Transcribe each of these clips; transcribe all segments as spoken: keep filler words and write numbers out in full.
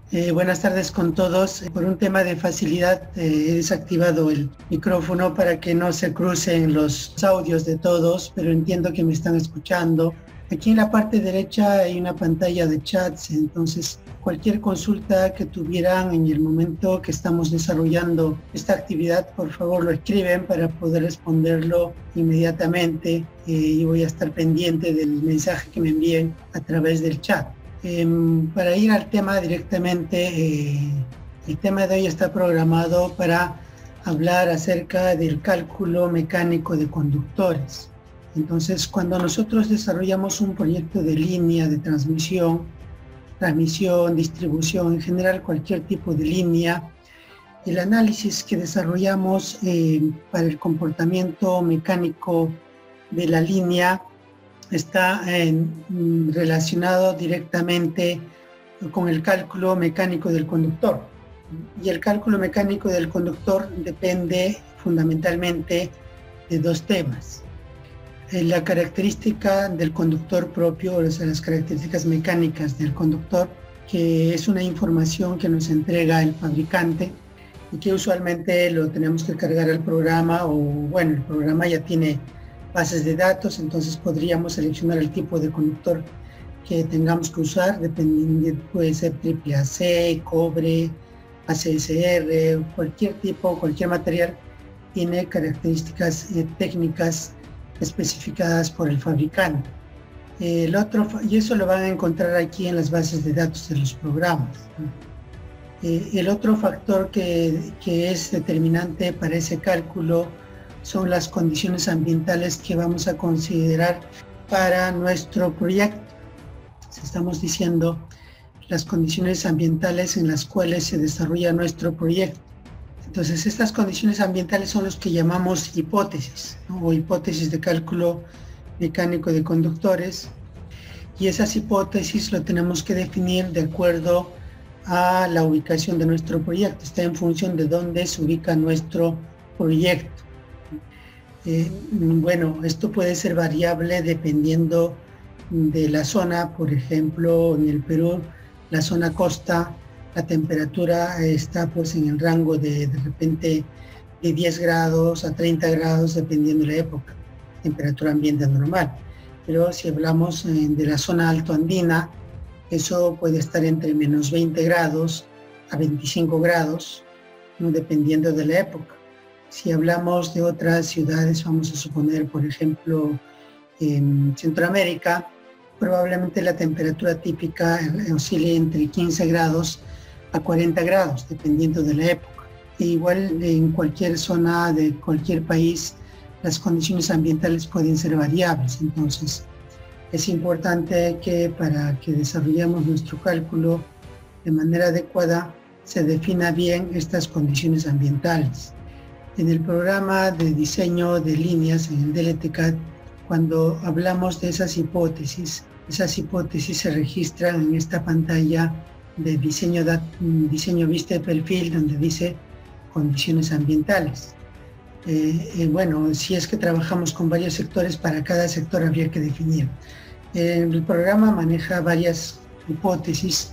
Eh, buenas tardes con todos. Por un tema de facilidad eh, he desactivado el micrófono para que no se crucen los audios de todos, pero entiendo que me están escuchando. Aquí en la parte derecha hay una pantalla de chats, entonces cualquier consulta que tuvieran en el momento que estamos desarrollando esta actividad, por favor lo escriben para poder responderlo inmediatamente eh, y voy a estar pendiente del mensaje que me envíen a través del chat. Eh, para ir al tema directamente, eh, el tema de hoy está programado para hablar acerca del cálculo mecánico de conductores. Entonces, cuando nosotros desarrollamos un proyecto de línea de transmisión, transmisión, distribución, en general cualquier tipo de línea, el análisis que desarrollamos eh, para el comportamiento mecánico de la línea está eh, relacionado directamente con el cálculo mecánico del conductor. Y el cálculo mecánico del conductor depende fundamentalmente de dos temas. Eh, la característica del conductor propio, o sea, las características mecánicas del conductor, que es una información que nos entrega el fabricante y que usualmente lo tenemos que cargar al programa, o bueno, el programa ya tiene bases de datos, entonces podríamos seleccionar el tipo de conductor que tengamos que usar, dependiendo, puede ser triple A C, cobre, A C S R, cualquier tipo, cualquier material tiene características eh, técnicas especificadas por el fabricante. El otro, y eso lo van a encontrar aquí en las bases de datos de los programas. Eh, el otro factor que, que es determinante para ese cálculo son las condiciones ambientales que vamos a considerar para nuestro proyecto. Estamos diciendo las condiciones ambientales en las cuales se desarrolla nuestro proyecto. Entonces, estas condiciones ambientales son los que llamamos hipótesis, ¿no? O hipótesis de cálculo mecánico de conductores. Y esas hipótesis lo tenemos que definir de acuerdo a la ubicación de nuestro proyecto. Está en función de dónde se ubica nuestro proyecto. Eh, bueno, esto puede ser variable dependiendo de la zona. Por ejemplo, en el Perú, la zona costa, la temperatura está pues en el rango de de repente de diez grados a treinta grados dependiendo de la época, temperatura ambiente normal. Pero si hablamos eh, de la zona altoandina, eso puede estar entre menos veinte grados a veinticinco grados, ¿no? Dependiendo de la época. Si hablamos de otras ciudades, vamos a suponer, por ejemplo, en Centroamérica, probablemente la temperatura típica oscile entre quince grados a cuarenta grados, dependiendo de la época. E igual en cualquier zona de cualquier país, las condiciones ambientales pueden ser variables. Entonces, es importante que para que desarrollemos nuestro cálculo de manera adecuada, se defina bien estas condiciones ambientales. En el programa de diseño de líneas, en el D L T C A D, cuando hablamos de esas hipótesis, esas hipótesis se registran en esta pantalla de diseño, de, diseño vista de perfil, donde dice condiciones ambientales. Eh, eh, bueno, si es que trabajamos con varios sectores, para cada sector habría que definir. Eh, el programa maneja varias hipótesis,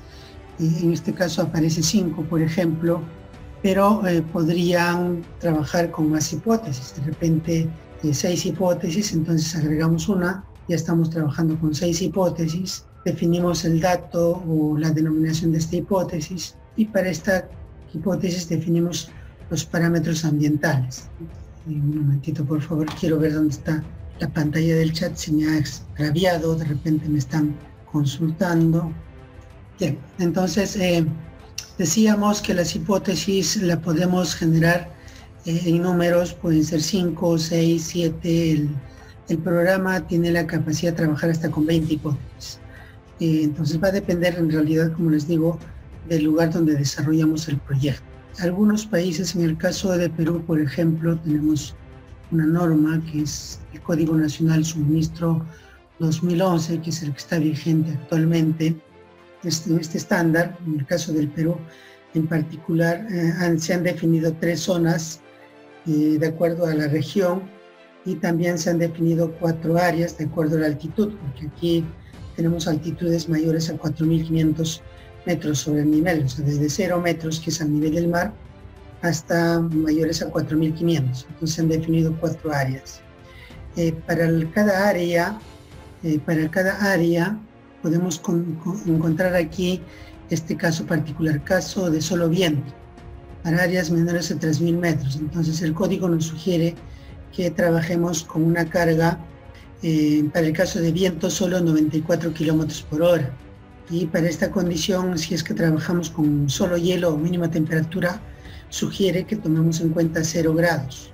y en este caso aparece cinco, por ejemplo, pero eh, podrían trabajar con más hipótesis. De repente, eh, seis hipótesis, entonces agregamos una, ya estamos trabajando con seis hipótesis, definimos el dato o la denominación de esta hipótesis, y para esta hipótesis definimos los parámetros ambientales. Y un momentito, por favor, quiero ver dónde está la pantalla del chat, se me ha extraviado, de repente me están consultando. Bien, entonces, eh, decíamos que las hipótesis la podemos generar eh, en números, pueden ser cinco, seis, siete. El, el programa tiene la capacidad de trabajar hasta con veinte hipótesis. Eh, entonces va a depender en realidad, como les digo, del lugar donde desarrollamos el proyecto. Algunos países, en el caso de Perú, por ejemplo, tenemos una norma que es el Código Nacional Suministro dos mil once, que es el que está vigente actualmente. Este, este estándar, en el caso del Perú en particular, eh, han, se han definido tres zonas eh, de acuerdo a la región, y también se han definido cuatro áreas de acuerdo a la altitud, porque aquí tenemos altitudes mayores a cuatro mil quinientos metros sobre el nivel, o sea, desde cero metros, que es al nivel del mar, hasta mayores a cuatro mil quinientos. Entonces se han definido cuatro áreas. Eh, para el, cada área, eh, para cada área podemos con, con, encontrar aquí este caso particular, caso de solo viento, para áreas menores a tres mil metros. Entonces el código nos sugiere que trabajemos con una carga, eh, para el caso de viento, solo noventa y cuatro kilómetros por hora. Y para esta condición, si es que trabajamos con solo hielo o mínima temperatura, sugiere que tomemos en cuenta cero grados.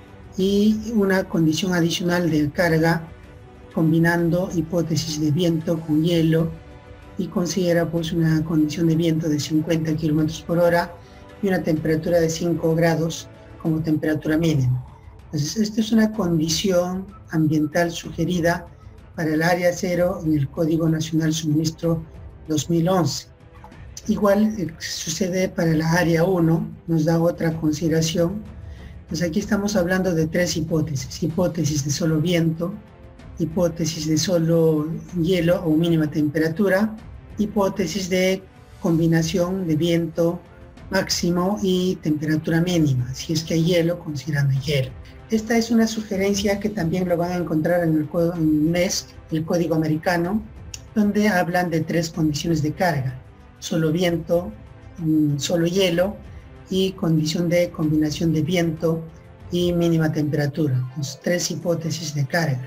Y una condición adicional de carga, combinando hipótesis de viento con hielo, y considera pues una condición de viento de cincuenta kilómetros por hora y una temperatura de cinco grados como temperatura mínima. Entonces, esta es una condición ambiental sugerida para el área cero en el Código Nacional Suministro dos mil once. Igual eh, sucede para la área uno, nos da otra consideración. Pues aquí estamos hablando de tres hipótesis: hipótesis de solo viento, hipótesis de solo hielo o mínima temperatura, hipótesis de combinación de viento máximo y temperatura mínima, si es que hay hielo, considerando hielo. Esta es una sugerencia que también lo van a encontrar en el en N E S C, el Código Americano, donde hablan de tres condiciones de carga: solo viento, solo hielo y condición de combinación de viento y mínima temperatura. Entonces, tres hipótesis de carga.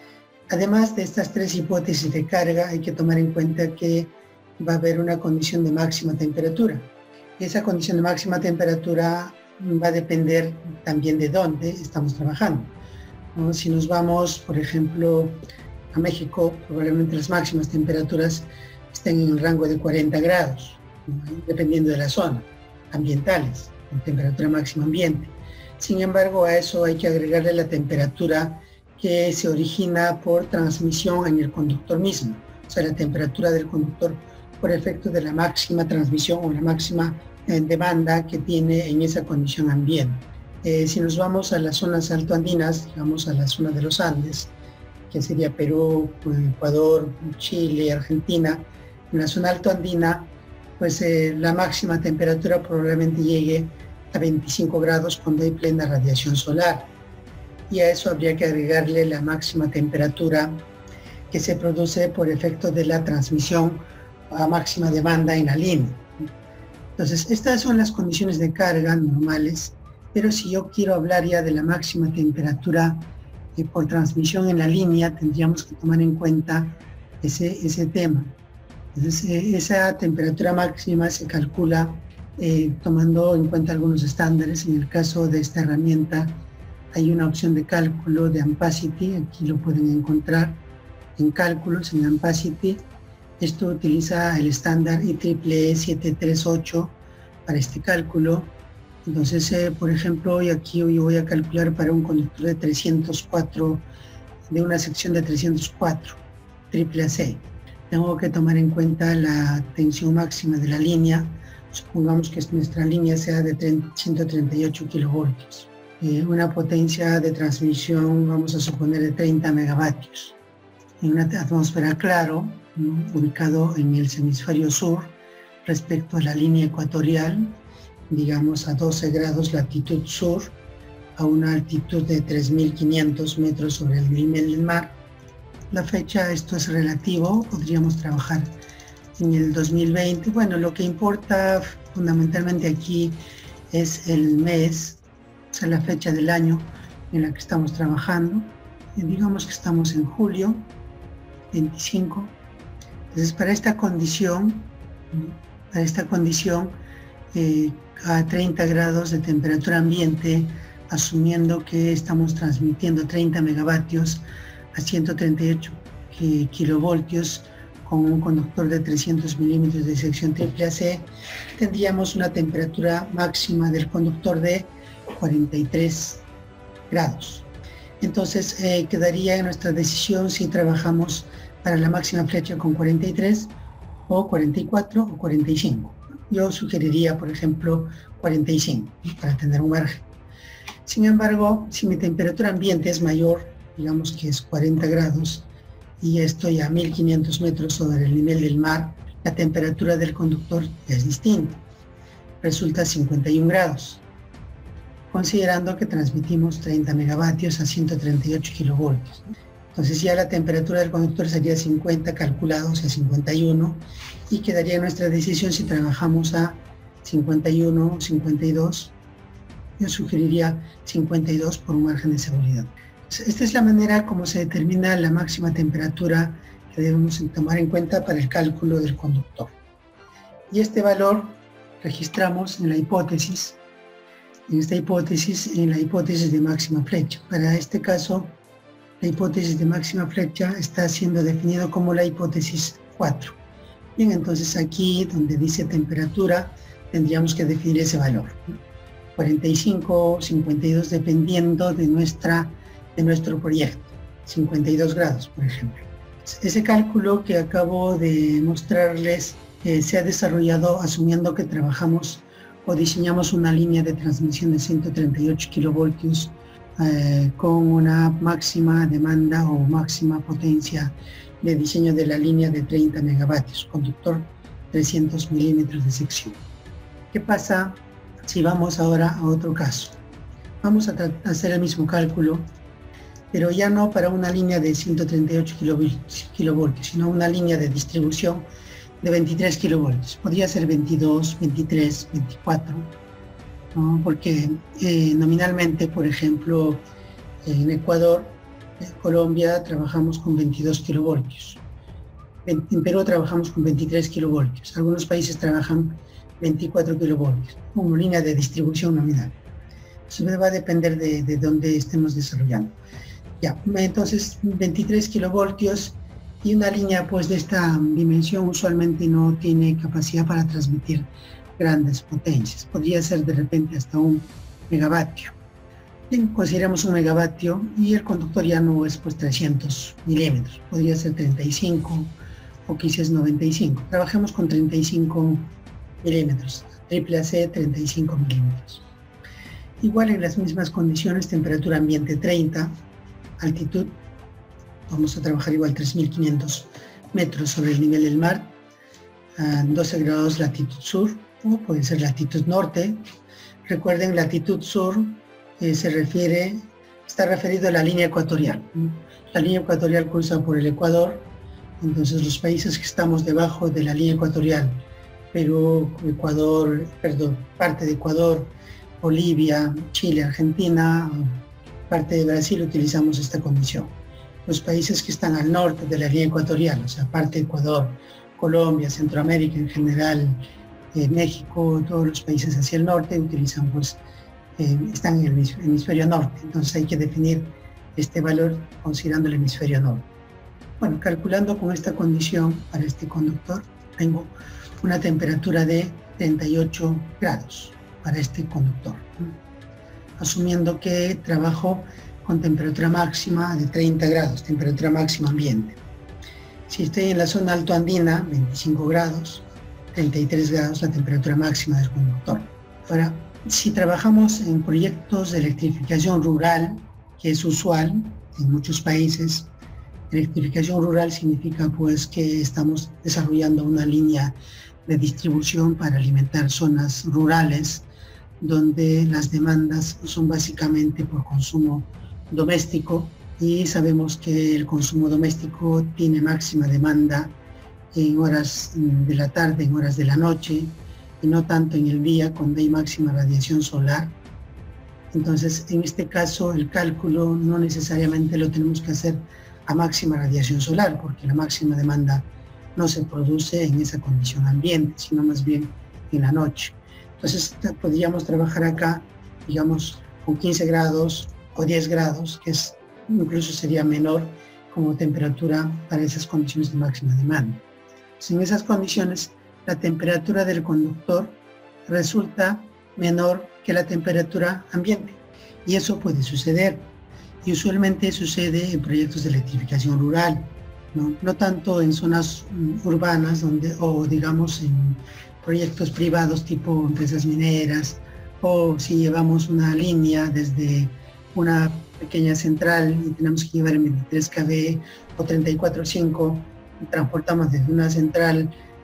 Además de estas tres hipótesis de carga, hay que tomar en cuenta que va a haber una condición de máxima temperatura. Y esa condición de máxima temperatura va a depender también de dónde estamos trabajando, ¿no? Si nos vamos, por ejemplo, a México, probablemente las máximas temperaturas estén en el rango de cuarenta grados, ¿no? Dependiendo de la zona, ambientales, con temperatura máxima ambiente. Sin embargo, a eso hay que agregarle la temperatura que se origina por transmisión en el conductor mismo, o sea, la temperatura del conductor por efecto de la máxima transmisión o la máxima eh, demanda que tiene en esa condición ambiente. Eh, si nos vamos a las zonas altoandinas, digamos a la zona de los Andes, que sería Perú, Ecuador, Chile, Argentina, en la zona altoandina, pues eh, la máxima temperatura probablemente llegue a veinticinco grados cuando hay plena radiación solar. Y a eso habría que agregarle la máxima temperatura que se produce por efecto de la transmisión a máxima demanda en la línea. Entonces, estas son las condiciones de carga normales, pero si yo quiero hablar ya de la máxima temperatura eh, por transmisión en la línea, tendríamos que tomar en cuenta ese, ese tema. Entonces, eh, esa temperatura máxima se calcula eh, tomando en cuenta algunos estándares. En el caso de esta herramienta, hay una opción de cálculo de Ampacity, aquí lo pueden encontrar en cálculos, en Ampacity. Esto utiliza el estándar I triple E siete tres ocho para este cálculo. Entonces, eh, por ejemplo, hoy aquí hoy voy a calcular para un conductor de trescientos cuatro, de una sección de trescientos cuatro, triple A C. Tengo que tomar en cuenta la tensión máxima de la línea. Supongamos que nuestra línea sea de ciento treinta y ocho kilovoltios. Eh, una potencia de transmisión, vamos a suponer, de treinta megavatios. En una atmósfera claro, ¿no?, ubicado en el hemisferio sur respecto a la línea ecuatorial, digamos a doce grados latitud sur, a una altitud de tres mil quinientos metros sobre el nivel del mar. La fecha, esto es relativo, podríamos trabajar en el dos mil veinte. Bueno, lo que importa fundamentalmente aquí es el mes, o sea, la fecha del año en la que estamos trabajando. Y digamos que estamos en julio veinticinco. Entonces, para esta condición, para esta condición, eh, a treinta grados de temperatura ambiente, asumiendo que estamos transmitiendo treinta megavatios a ciento treinta y ocho kilovoltios con un conductor de trescientos milímetros de sección triple A C, tendríamos una temperatura máxima del conductor de cuarenta y tres grados. Entonces eh, quedaría en nuestra decisión si trabajamos para la máxima flecha con cuarenta y tres o cuarenta y cuatro o cuarenta y cinco. Yo sugeriría, por ejemplo, cuarenta y cinco para tener un margen. Sin embargo, si mi temperatura ambiente es mayor, digamos que es cuarenta grados, y estoy a mil quinientos metros sobre el nivel del mar, La temperatura del conductor es distinta, resulta cincuenta y un grados, considerando que transmitimos treinta megavatios a ciento treinta y ocho kilovoltios. Entonces ya la temperatura del conductor sería cincuenta calculados a cincuenta y uno y quedaría nuestra decisión si trabajamos a cincuenta y uno o cincuenta y dos. Yo sugeriría cincuenta y dos por un margen de seguridad. Esta es la manera como se determina la máxima temperatura que debemos tomar en cuenta para el cálculo del conductor. Y este valor registramos en la hipótesis, en esta hipótesis, en la hipótesis de máxima flecha. Para este caso, la hipótesis de máxima flecha está siendo definido como la hipótesis cuatro. Bien, entonces aquí donde dice temperatura, tendríamos que definir ese valor. cuarenta y cinco o cincuenta y dos dependiendo de, nuestra, de nuestro proyecto. cincuenta y dos grados, por ejemplo. Ese cálculo que acabo de mostrarles eh, se ha desarrollado asumiendo que trabajamos o diseñamos una línea de transmisión de ciento treinta y ocho kilovoltios eh, con una máxima demanda o máxima potencia de diseño de la línea de treinta megavatios, conductor trescientos milímetros de sección. ¿Qué pasa si vamos ahora a otro caso? Vamos a hacer el mismo cálculo, pero ya no para una línea de ciento treinta y ocho kilovoltios, sino una línea de distribución de veintitrés kilovoltios. Podría ser veintidós, veintitrés, veinticuatro, ¿no? Porque eh, nominalmente, por ejemplo, en Ecuador, en Colombia, trabajamos con veintidós kilovoltios. En Perú trabajamos con veintitrés kilovoltios. Algunos países trabajan veinticuatro kilovoltios, como línea de distribución nominal. Eso va a depender de, de dónde estemos desarrollando. Ya, entonces veintitrés kilovoltios y una línea pues de esta dimensión usualmente no tiene capacidad para transmitir grandes potencias. Podría ser de repente hasta un megavatio. Bien, consideramos un megavatio y el conductor ya no es pues trescientos milímetros, podría ser treinta y cinco o quizás noventa y cinco. Trabajemos con treinta y cinco milímetros, triple A C treinta y cinco milímetros. Igual en las mismas condiciones, temperatura ambiente treinta, altitud, vamos a trabajar igual tres mil quinientos metros sobre el nivel del mar, a doce grados latitud sur, o puede ser latitud norte. Recuerden, latitud sur eh, se refiere, está referido a la línea ecuatorial. La línea ecuatorial cruza por el Ecuador, entonces los países que estamos debajo de la línea ecuatorial, Perú, Ecuador, perdón, parte de Ecuador, Bolivia, Chile, Argentina, parte de Brasil, utilizamos esta condición. Los países que están al norte de la línea ecuatorial, o sea, parte de Ecuador, Colombia, Centroamérica en general, eh, México, todos los países hacia el norte utilizan, pues, eh, están en el hemisferio norte. Entonces hay que definir este valor considerando el hemisferio norte. Bueno, calculando con esta condición para este conductor, tengo una temperatura de treinta y ocho grados para este conductor, asumiendo que trabajo con temperatura máxima de treinta grados, temperatura máxima ambiente. Si estoy en la zona altoandina, veinticinco grados, treinta y tres grados la temperatura máxima del conductor. Ahora, si trabajamos en proyectos de electrificación rural, que es usual en muchos países, electrificación rural significa pues que estamos desarrollando una línea de distribución para alimentar zonas rurales donde las demandas son básicamente por consumo doméstico y sabemos que el consumo doméstico tiene máxima demanda en horas de la tarde, en horas de la noche y no tanto en el día cuando hay máxima radiación solar. Entonces, en este caso, el cálculo no necesariamente lo tenemos que hacer a máxima radiación solar porque la máxima demanda no se produce en esa condición ambiente, sino más bien en la noche. Entonces podríamos trabajar acá, digamos, con quince grados o diez grados, que es, incluso sería menor como temperatura para esas condiciones de máxima demanda. Entonces, en esas condiciones, la temperatura del conductor resulta menor que la temperatura ambiente. Y eso puede suceder. Y usualmente sucede en proyectos de electrificación rural. No, no tanto en zonas um, urbanas donde, o digamos en proyectos privados tipo empresas mineras, o si llevamos una línea desde una pequeña central y tenemos que llevar veintitrés kilómetros o treinta y cuatro punto cinco, transportamos desde una central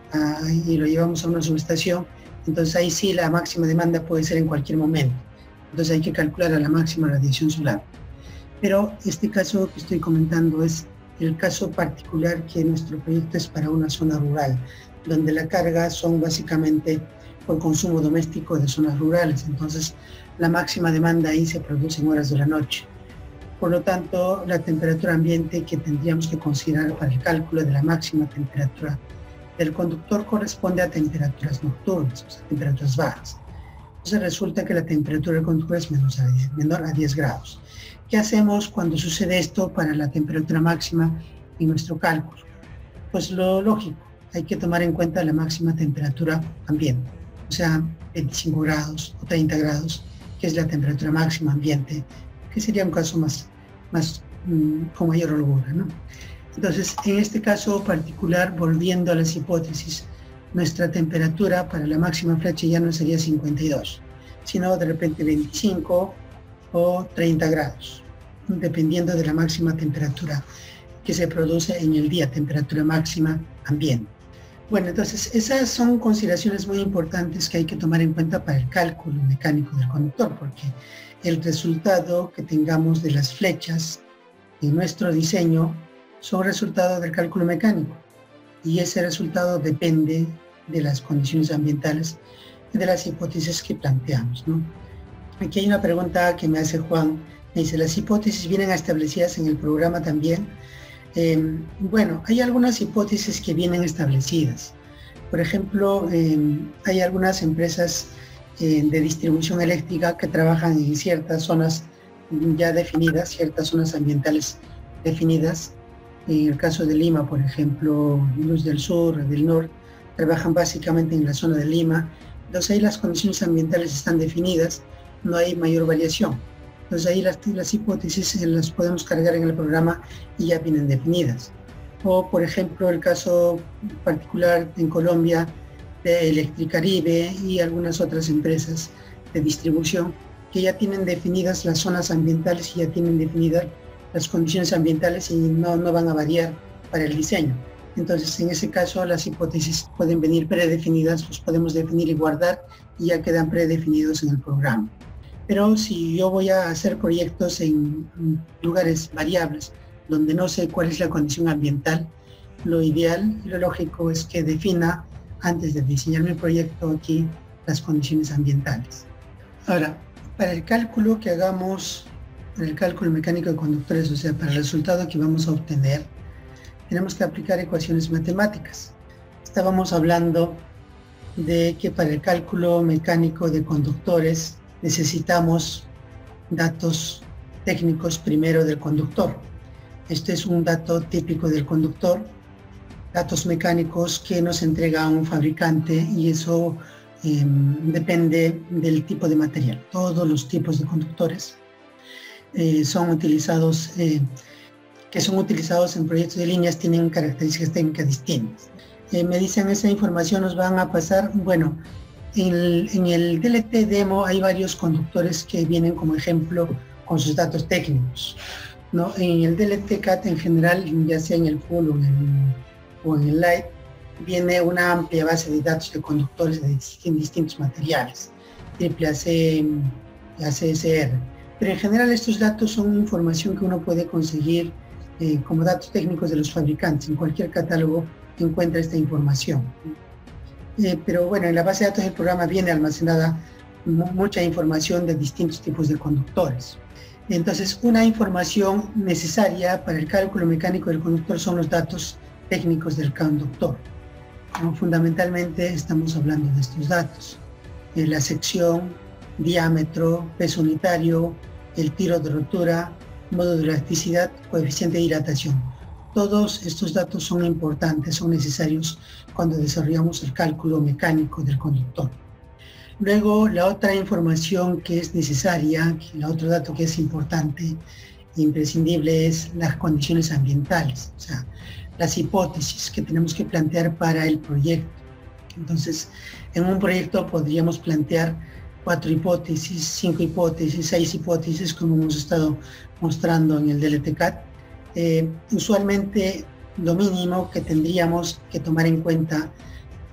a, y lo llevamos a una subestación, entonces ahí sí la máxima demanda puede ser en cualquier momento. Entonces hay que calcular a la máxima radiación solar. Pero este caso que estoy comentando es el caso particular, que nuestro proyecto es para una zona rural, donde la carga son básicamente por consumo doméstico de zonas rurales. Entonces la máxima demanda ahí se produce en horas de la noche. Por lo tanto, la temperatura ambiente que tendríamos que considerar para el cálculo de la máxima temperatura del conductor corresponde a temperaturas nocturnas, o sea, temperaturas bajas. Entonces resulta que la temperatura del conductor es menos a diez, menor a diez grados. ¿Qué hacemos cuando sucede esto para la temperatura máxima en nuestro cálculo? Pues lo lógico, hay que tomar en cuenta la máxima temperatura ambiente, o sea, veinticinco grados o treinta grados, que es la temperatura máxima ambiente, que sería un caso más, más mmm, con mayor holgura, ¿no? Entonces, en este caso particular, volviendo a las hipótesis, nuestra temperatura para la máxima flecha ya no sería cincuenta y dos, sino de repente veinticinco o treinta grados, dependiendo de la máxima temperatura que se produce en el día, temperatura máxima ambiente. Bueno, entonces esas son consideraciones muy importantes que hay que tomar en cuenta para el cálculo mecánico del conductor, porque el resultado que tengamos de las flechas en nuestro diseño son resultado del cálculo mecánico, y ese resultado depende de las condiciones ambientales y de las hipótesis que planteamos, ¿no? Aquí hay una pregunta que me hace Juan, me dice, ¿las hipótesis vienen establecidas en el programa también? Eh, bueno, hay algunas hipótesis que vienen establecidas. Por ejemplo, eh, hay algunas empresas eh, de distribución eléctrica que trabajan en ciertas zonas ya definidas, ciertas zonas ambientales definidas. En el caso de Lima, por ejemplo, Luz del Sur, del Norte, trabajan básicamente en la zona de Lima. Entonces ahí las condiciones ambientales están definidas, no hay mayor variación. Entonces ahí las, las hipótesis las podemos cargar en el programa y ya vienen definidas. O por ejemplo el caso particular en Colombia de Electricaribe y algunas otras empresas de distribución que ya tienen definidas las zonas ambientales y ya tienen definidas las condiciones ambientales y no, no van a variar para el diseño. Entonces en ese caso las hipótesis pueden venir predefinidas, los podemos definir y guardar y ya quedan predefinidos en el programa. Pero si yo voy a hacer proyectos en lugares variables, donde no sé cuál es la condición ambiental, lo ideal y lo lógico es que defina, antes de diseñar mi proyecto aquí, las condiciones ambientales. Ahora, para el cálculo que hagamos, para el cálculo mecánico de conductores, o sea, para el resultado que vamos a obtener, tenemos que aplicar ecuaciones matemáticas. Estábamos hablando de que para el cálculo mecánico de conductores, necesitamos datos técnicos primero del conductor. Este es un dato típico del conductor, datos mecánicos que nos entrega un fabricante y eso eh, depende del tipo de material. Todos los tipos de conductores eh, son utilizados, eh, que son utilizados en proyectos de líneas tienen características técnicas distintas. Eh, me dicen esa información nos van a pasar, bueno, En el, en el D L T demo hay varios conductores que vienen como ejemplo con sus datos técnicos, ¿no? En el D L T C A T en general, ya sea en el full o en el, o en el light, viene una amplia base de datos de conductores de distintos materiales, triple A C, A C S R. Pero en general estos datos son información que uno puede conseguir eh, como datos técnicos de los fabricantes. En cualquier catálogo encuentra esta información. Eh, pero bueno, en la base de datos del programa viene almacenada mucha información de distintos tipos de conductores. Entonces, una información necesaria para el cálculo mecánico del conductor son los datos técnicos del conductor. ¿No? Fundamentalmente estamos hablando de estos datos. Eh, la sección, diámetro, peso unitario, el tiro de rotura, modo de elasticidad, coeficiente de dilatación. Todos estos datos son importantes, son necesarios cuando desarrollamos el cálculo mecánico del conductor. Luego, la otra información que es necesaria, el otro dato que es importante e imprescindible es las condiciones ambientales, o sea, las hipótesis que tenemos que plantear para el proyecto. Entonces, en un proyecto podríamos plantear cuatro hipótesis, cinco hipótesis, seis hipótesis, como hemos estado mostrando en el D L T C A T. Eh, usualmente lo mínimo que tendríamos que tomar en cuenta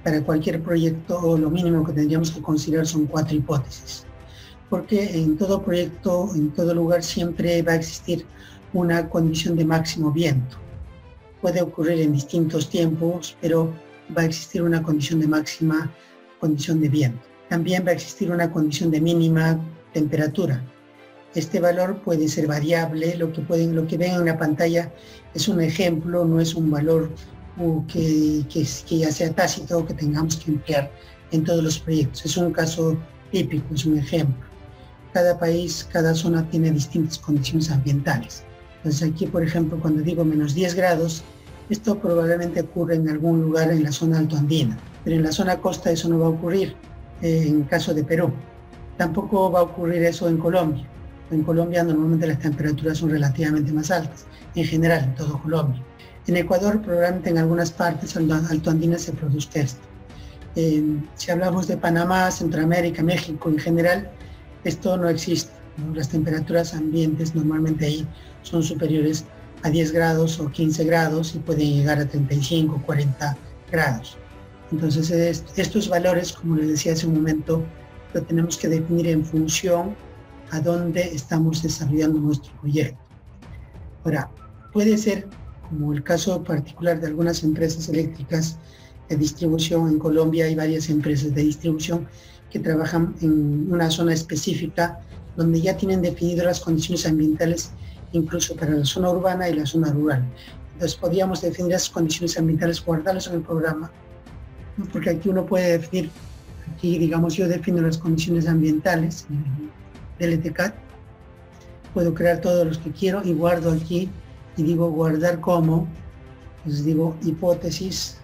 para cualquier proyecto, o lo mínimo que tendríamos que considerar son cuatro hipótesis. Porque en todo proyecto, en todo lugar, siempre va a existir una condición de máximo viento. Puede ocurrir en distintos tiempos, pero va a existir una condición de máxima condición de viento. También va a existir una condición de mínima temperatura. Este valor puede ser variable, lo que, pueden, lo que ven en la pantalla es un ejemplo, no es un valor uh, que, que, que ya sea tácito o que tengamos que emplear en todos los proyectos. Es un caso típico, es un ejemplo. Cada país, cada zona tiene distintas condiciones ambientales. Entonces aquí, por ejemplo, cuando digo menos diez grados, esto probablemente ocurre en algún lugar en la zona altoandina, pero en la zona costa eso no va a ocurrir, eh, en el caso de Perú. Tampoco va a ocurrir eso en Colombia. En Colombia normalmente las temperaturas son relativamente más altas, en general, en todo Colombia. En Ecuador, probablemente en algunas partes altoandinas se produzca esto. Eh, si hablamos de Panamá, Centroamérica, México en general, esto no existe, ¿no? Las temperaturas ambientes normalmente ahí son superiores a diez grados o quince grados y pueden llegar a treinta y cinco, cuarenta grados. Entonces es, estos valores, como les decía hace un momento, lo tenemos que definir en función a dónde estamos desarrollando nuestro proyecto. Ahora, puede ser, como el caso particular de algunas empresas eléctricas de distribución en Colombia, hay varias empresas de distribución que trabajan en una zona específica donde ya tienen definidas las condiciones ambientales incluso para la zona urbana y la zona rural. Entonces podríamos definir esas condiciones ambientales, guardarlas en el programa, ¿no? Porque aquí uno puede definir, aquí digamos yo defino las condiciones ambientales del E T C A D, puedo crear todos los que quiero y guardo aquí y digo guardar como, entonces digo hipótesis,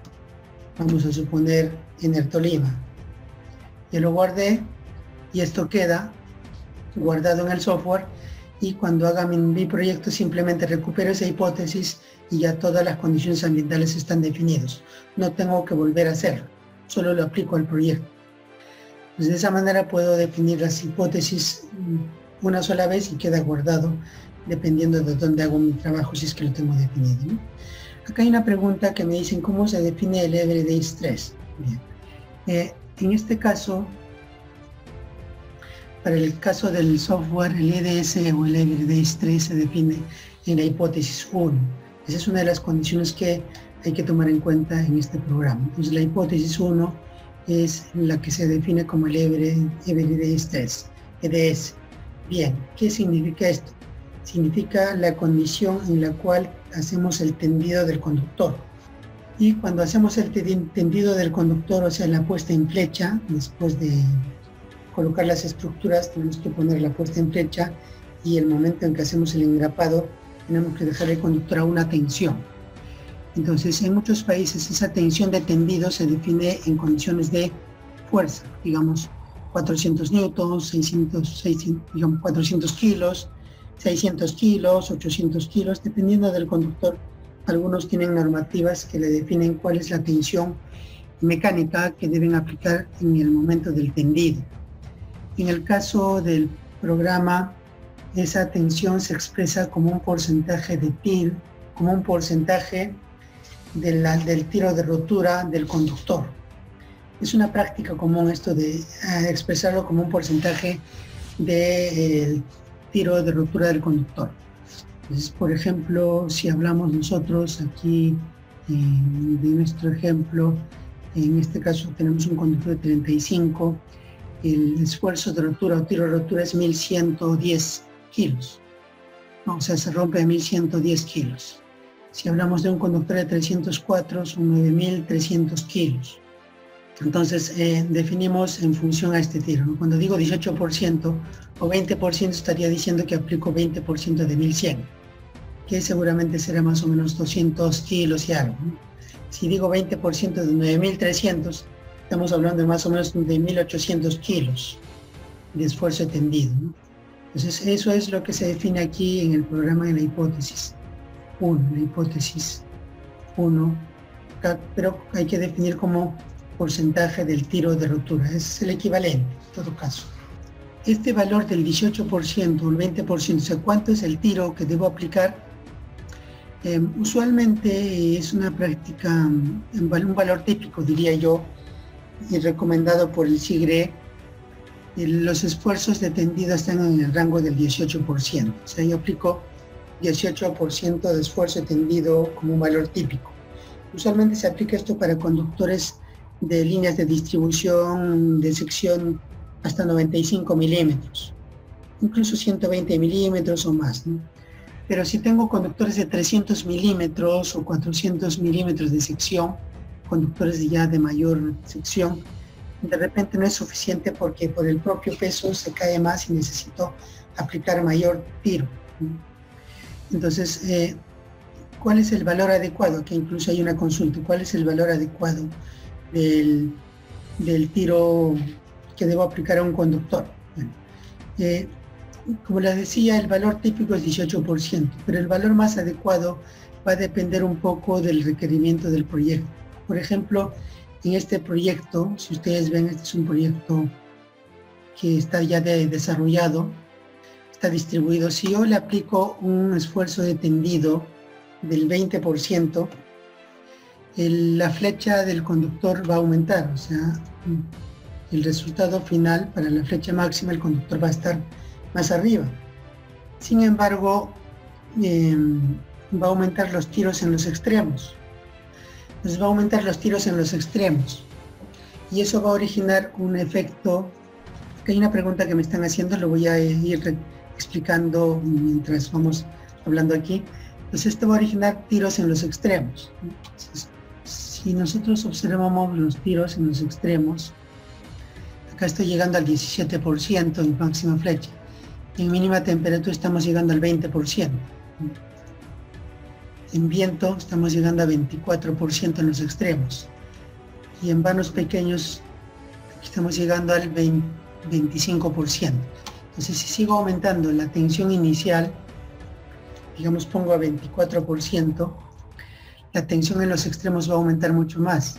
vamos a suponer en Tolima. Ya lo guardé y esto queda guardado en el software y cuando haga mi, mi proyecto simplemente recupero esa hipótesis y ya todas las condiciones ambientales están definidas. No tengo que volver a hacerlo, solo lo aplico al proyecto. Pues de esa manera puedo definir las hipótesis una sola vez y queda guardado dependiendo de dónde hago mi trabajo, si es que lo tengo definido, ¿no? Acá hay una pregunta que me dicen cómo se define el Everyday Stress. Bien. Eh, en este caso, para el caso del software, el E D S o el Everyday Stress se define en la hipótesis uno. Esa es una de las condiciones que hay que tomar en cuenta en este programa. Entonces la hipótesis uno es la que se define como el Everyday Stress, E D S. Bien, ¿qué significa esto? Significa la condición en la cual hacemos el tendido del conductor. Y cuando hacemos el tendido del conductor, o sea, la puesta en flecha, después de colocar las estructuras, tenemos que poner la puesta en flecha y el momento en que hacemos el engrapado, tenemos que dejar el conductor a una tensión. Entonces, en muchos países esa tensión de tendido se define en condiciones de fuerza, digamos cuatrocientos newtons, seiscientos, seiscientos, digamos cuatrocientos kilos, seiscientos kilos, ochocientos kilos, dependiendo del conductor. Algunos tienen normativas que le definen cuál es la tensión mecánica que deben aplicar en el momento del tendido. En el caso del programa, esa tensión se expresa como un porcentaje de tiro, como un porcentaje de la, del tiro de rotura del conductor. Es una práctica común esto de uh, expresarlo como un porcentaje del de, tiro de rotura del conductor. Entonces, por ejemplo, si hablamos nosotros aquí eh, de nuestro ejemplo, en este caso tenemos un conductor de treinta y cinco, el esfuerzo de rotura o tiro de rotura es mil ciento diez kilos, no, o sea, se rompe de mil ciento diez kilos. Si hablamos de un conductor de trescientos cuatro, son nueve mil trescientos kilos. Entonces, eh, definimos en función a este tiro, ¿no? Cuando digo dieciocho por ciento o veinte por ciento, estaría diciendo que aplico veinte por ciento de mil cien, que seguramente será más o menos doscientos kilos y algo, ¿no? Si digo veinte por ciento de nueve mil trescientos, estamos hablando de más o menos de mil ochocientos kilos de esfuerzo tendido, ¿no? Entonces, eso es lo que se define aquí en el programa de la hipótesis uno, la hipótesis uno, pero hay que definir como porcentaje del tiro de rotura, es el equivalente en todo caso. Este valor del dieciocho por ciento o el veinte por ciento, o sea, cuánto es el tiro que debo aplicar, Eh, usualmente es una práctica, un valor típico, diría yo, y recomendado por el S I G R E. Los esfuerzos de tendido están en el rango del dieciocho por ciento. O sea, yo aplico dieciocho por ciento de esfuerzo tendido como un valor típico. Usualmente se aplica esto para conductores de líneas de distribución de sección hasta noventa y cinco milímetros, incluso ciento veinte milímetros o más, ¿no? Pero si tengo conductores de trescientos milímetros o cuatrocientos milímetros de sección, conductores ya de mayor sección, de repente no es suficiente porque por el propio peso se cae más y necesito aplicar mayor tiro. Entonces, eh, ¿cuál es el valor adecuado? Que incluso hay una consulta. ¿Cuál es el valor adecuado del, del tiro que debo aplicar a un conductor? Bueno, eh, como les decía, el valor típico es dieciocho por ciento, pero el valor más adecuado va a depender un poco del requerimiento del proyecto. Por ejemplo, en este proyecto, si ustedes ven, este es un proyecto que está ya de desarrollado, está distribuido. Si yo le aplico un esfuerzo de tendido del veinte por ciento, el, la flecha del conductor va a aumentar, o sea, el resultado final para la flecha máxima, el conductor va a estar más arriba. Sin embargo, eh, va a aumentar los tiros en los extremos. Entonces va a aumentar los tiros en los extremos. Y eso va a originar un efecto. Hay una pregunta que me están haciendo, lo voy a ir explicando mientras vamos hablando aquí. Entonces esto va a originar tiros en los extremos. Entonces, si nosotros observamos los tiros en los extremos, acá estoy llegando al diecisiete por ciento en máxima flecha. En mínima temperatura estamos llegando al veinte por ciento. En viento estamos llegando a veinticuatro por ciento en los extremos. Y en vanos pequeños estamos llegando al veinticinco por ciento. Entonces, si sigo aumentando la tensión inicial, digamos pongo a veinticuatro por ciento, la tensión en los extremos va a aumentar mucho más.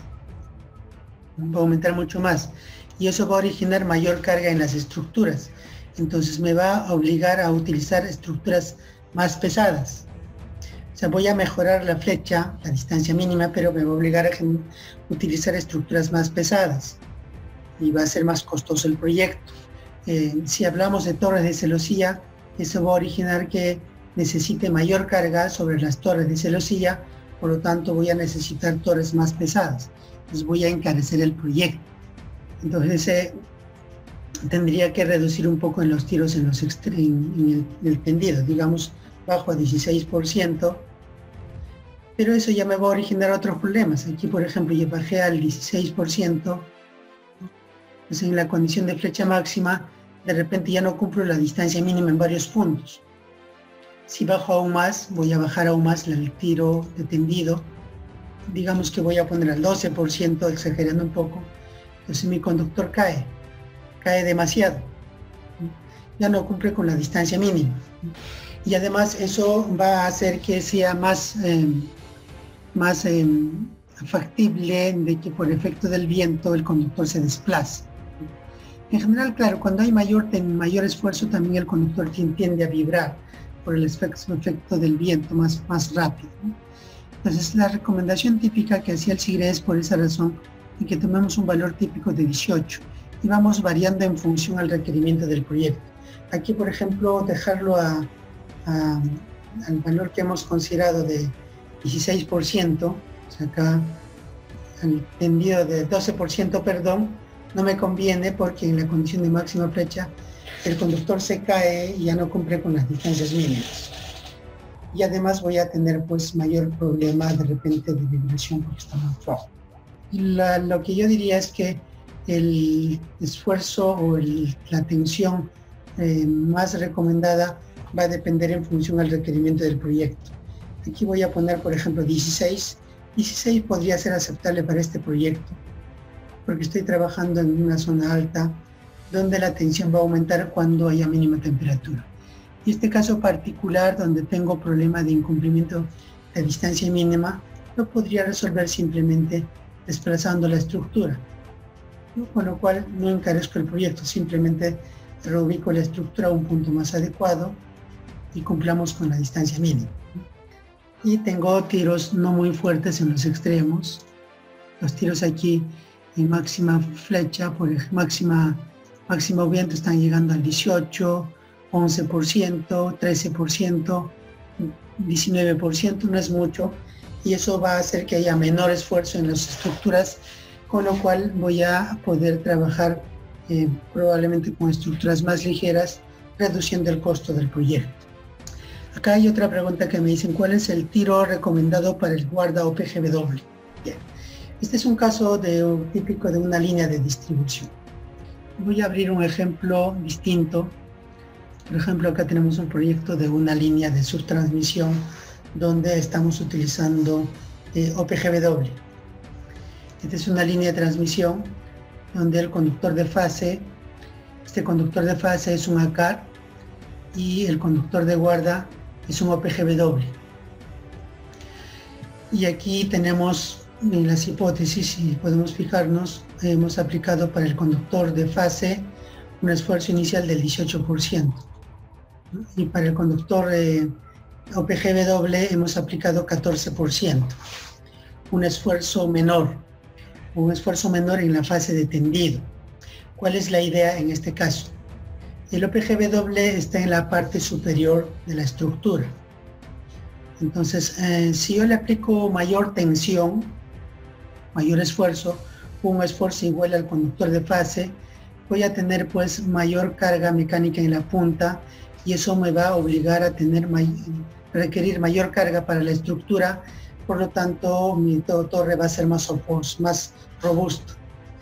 Va a aumentar mucho más. Y eso va a originar mayor carga en las estructuras. Entonces me va a obligar a utilizar estructuras más pesadas. O sea, voy a mejorar la flecha, la distancia mínima, pero me va a obligar a utilizar estructuras más pesadas. Y va a ser más costoso el proyecto. Eh, si hablamos de torres de celosía, eso va a originar que necesite mayor carga sobre las torres de celosía, por lo tanto voy a necesitar torres más pesadas. Entonces voy a encarecer el proyecto. Entonces eh, tendría que reducir un poco en los tiros en, los en, en, el, en el tendido, digamos bajo a dieciséis por ciento, pero eso ya me va a originar otros problemas. Aquí por ejemplo yo bajé al dieciséis por ciento, pues en la condición de flecha máxima de repente ya no cumplo la distancia mínima en varios puntos. Si bajo aún más, voy a bajar aún más el tiro de tendido, digamos que voy a poner al doce por ciento, exagerando un poco. Entonces mi conductor cae, cae demasiado, ya no cumple con la distancia mínima. Y además eso va a hacer que sea más, eh, más eh, factible de que por efecto del viento el conductor se desplace. En general, claro, cuando hay mayor, mayor esfuerzo también el conductor tiende a vibrar por el efecto, efecto del viento más, más rápido, ¿no? Entonces la recomendación típica que hacía el S I G R E es por esa razón y que tomemos un valor típico de dieciocho y vamos variando en función al requerimiento del proyecto. Aquí, por ejemplo, dejarlo a, a, al valor que hemos considerado de dieciséis por ciento, o sea, acá al tendido de doce por ciento, perdón, no me conviene porque en la condición de máxima flecha el conductor se cae y ya no cumple con las distancias mínimas. Y además voy a tener pues mayor problema de repente de vibración porque está muy flojo. Y la, lo que yo diría es que el esfuerzo o el, la tensión eh, más recomendada va a depender en función al requerimiento del proyecto. Aquí voy a poner por ejemplo dieciséis. dieciséis podría ser aceptable para este proyecto porque estoy trabajando en una zona alta donde la tensión va a aumentar cuando haya mínima temperatura. Y este caso particular donde tengo problema de incumplimiento de distancia mínima, lo podría resolver simplemente desplazando la estructura, ¿no? Con lo cual no encarezco el proyecto, simplemente reubico la estructura a un punto más adecuado y cumplamos con la distancia mínima, ¿no? y tengo tiros no muy fuertes en los extremos. Los tiros aquí en máxima flecha, por máxima, máximo viento están llegando al dieciocho, once por ciento, trece por ciento, diecinueve por ciento, no es mucho, y eso va a hacer que haya menor esfuerzo en las estructuras, con lo cual voy a poder trabajar eh, probablemente con estructuras más ligeras, reduciendo el costo del proyecto. Acá hay otra pregunta que me dicen, ¿cuál es el tiro recomendado para el guarda O P G W? Bien. Este es un caso de, típico de una línea de distribución. Voy a abrir un ejemplo distinto. Por ejemplo, acá tenemos un proyecto de una línea de subtransmisión donde estamos utilizando eh, O P G W. Esta es una línea de transmisión donde el conductor de fase, este conductor de fase es un A C A R y el conductor de guarda es un O P G W. Y aquí tenemos en las hipótesis, si podemos fijarnos, hemos aplicado para el conductor de fase un esfuerzo inicial del dieciocho por ciento. Y para el conductor eh, O P G W hemos aplicado catorce por ciento. Un esfuerzo menor, un esfuerzo menor en la fase de tendido. ¿Cuál es la idea en este caso? El O P G W está en la parte superior de la estructura. Entonces, eh, si yo le aplico mayor tensión, mayor esfuerzo, un esfuerzo igual al conductor de fase, voy a tener pues mayor carga mecánica en la punta y eso me va a obligar a tener requerir mayor carga para la estructura, por lo tanto mi torre va a ser más, más robusto.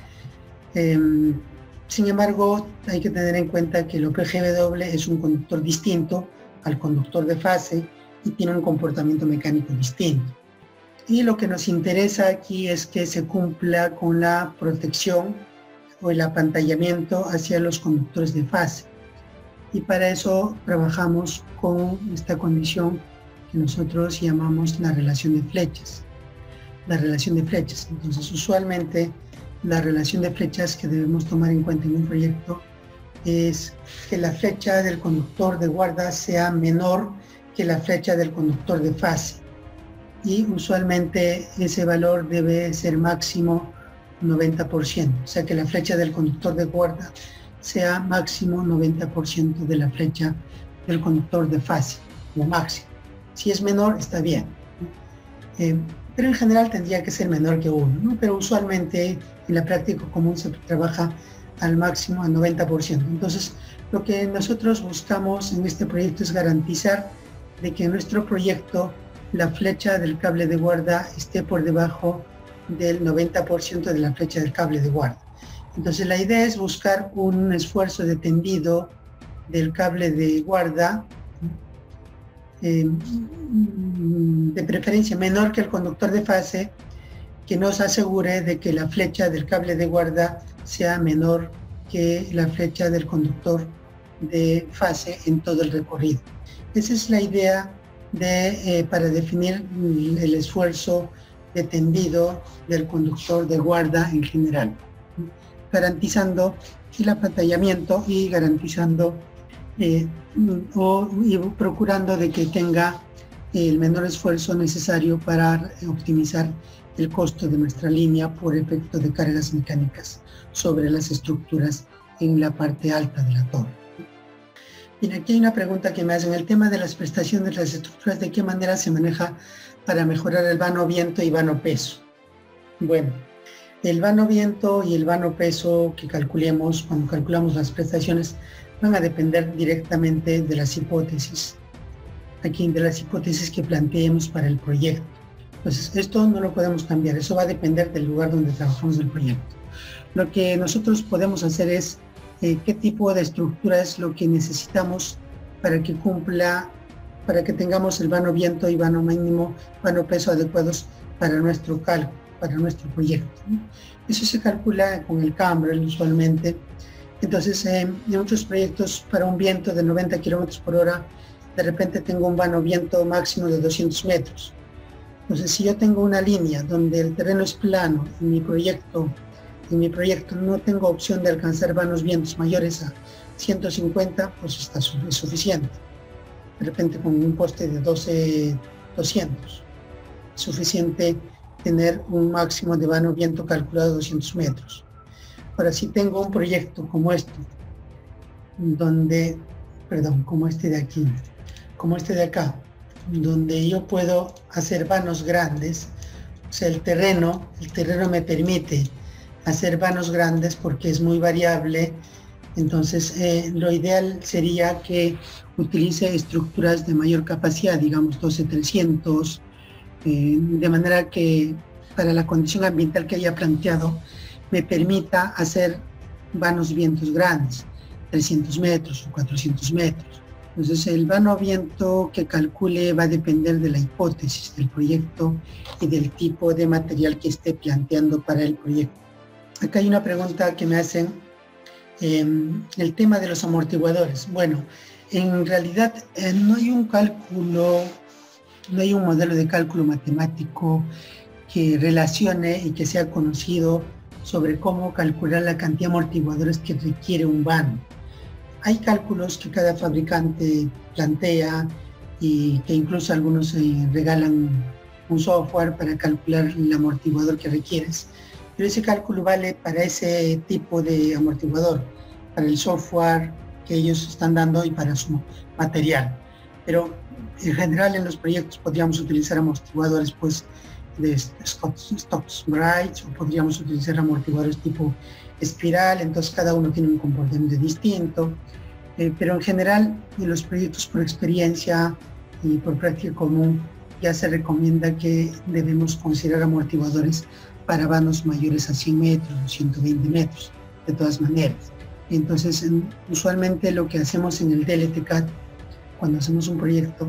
Eh, sin embargo, hay que tener en cuenta que el O P G W es un conductor distinto al conductor de fase y tiene un comportamiento mecánico distinto. Y lo que nos interesa aquí es que se cumpla con la protección o el apantallamiento hacia los conductores de fase. Y para eso trabajamos con esta condición que nosotros llamamos la relación de flechas. La relación de flechas. Entonces, usualmente, la relación de flechas que debemos tomar en cuenta en un proyecto es que la flecha del conductor de guarda sea menor que la flecha del conductor de fase. Y usualmente ese valor debe ser máximo noventa por ciento, o sea que la flecha del conductor de guarda sea máximo noventa por ciento de la flecha del conductor de fase, como máximo. Si es menor, está bien. Eh, pero en general tendría que ser menor que uno, ¿no? Pero usualmente en la práctica común se trabaja al máximo, al noventa por ciento. Entonces, lo que nosotros buscamos en este proyecto es garantizar de que en nuestro proyecto la flecha del cable de guarda esté por debajo del noventa por ciento de la flecha del cable de guarda. Entonces la idea es buscar un esfuerzo de tendido del cable de guarda, eh, de preferencia menor que el conductor de fase, que nos asegure de que la flecha del cable de guarda sea menor que la flecha del conductor de fase en todo el recorrido. Esa es la idea de, eh, para definir el esfuerzo de tendido del conductor de guarda en general, garantizando el apantallamiento y garantizando eh, o y procurando de que tenga el menor esfuerzo necesario para optimizar el costo de nuestra línea por efecto de cargas mecánicas sobre las estructuras en la parte alta de la torre. Bien, aquí hay una pregunta que me hacen, el tema de las prestaciones de las estructuras, ¿de qué manera se maneja para mejorar el vano viento y vano peso? Bueno, el vano viento y el vano peso que calculemos cuando calculamos las prestaciones van a depender directamente de las hipótesis, aquí de las hipótesis que planteemos para el proyecto. Entonces, esto no lo podemos cambiar, eso va a depender del lugar donde trabajamos el proyecto. Lo que nosotros podemos hacer es Eh, qué tipo de estructura es lo que necesitamos para que cumpla, para que tengamos el vano viento y vano mínimo, vano peso adecuados para nuestro cálculo, para nuestro proyecto, ¿no? Eso se calcula con el Cambrel usualmente. Entonces, eh, en muchos proyectos para un viento de noventa kilómetros por hora, de repente tengo un vano viento máximo de doscientos metros. Entonces, si yo tengo una línea donde el terreno es plano y mi proyecto en mi proyecto no tengo opción de alcanzar vanos vientos mayores a ciento cincuenta, pues está es suficiente. De repente con un poste de doce doscientos. Es suficiente tener un máximo de vano viento calculado de doscientos metros. Ahora, si tengo un proyecto como este, donde, perdón, como este de aquí, como este de acá, donde yo puedo hacer vanos grandes, o sea, el terreno, el terreno me permite hacer vanos grandes porque es muy variable. Entonces, eh, lo ideal sería que utilice estructuras de mayor capacidad, digamos doce trescientos, eh, de manera que para la condición ambiental que haya planteado me permita hacer vanos vientos grandes, trescientos metros o cuatrocientos metros. Entonces, el vano viento que calcule va a depender de la hipótesis del proyecto y del tipo de material que esté planteando para el proyecto. Acá hay una pregunta que me hacen, eh, el tema de los amortiguadores. Bueno, en realidad eh, no hay un cálculo, no hay un modelo de cálculo matemático que relacione y que sea conocido sobre cómo calcular la cantidad de amortiguadores que requiere un vano. Hay cálculos que cada fabricante plantea y que incluso algunos eh, regalan un software para calcular el amortiguador que requieres. Pero ese cálculo vale para ese tipo de amortiguador, para el software que ellos están dando y para su material. Pero en general en los proyectos podríamos utilizar amortiguadores pues de Stocksbright o podríamos utilizar amortiguadores tipo espiral, entonces cada uno tiene un comportamiento distinto. Eh, pero en general en los proyectos por experiencia y por práctica común ya se recomienda que debemos considerar amortiguadores para vanos mayores a cien metros o ciento veinte metros, de todas maneras. Entonces, en, usualmente lo que hacemos en el D L T C A D, cuando hacemos un proyecto,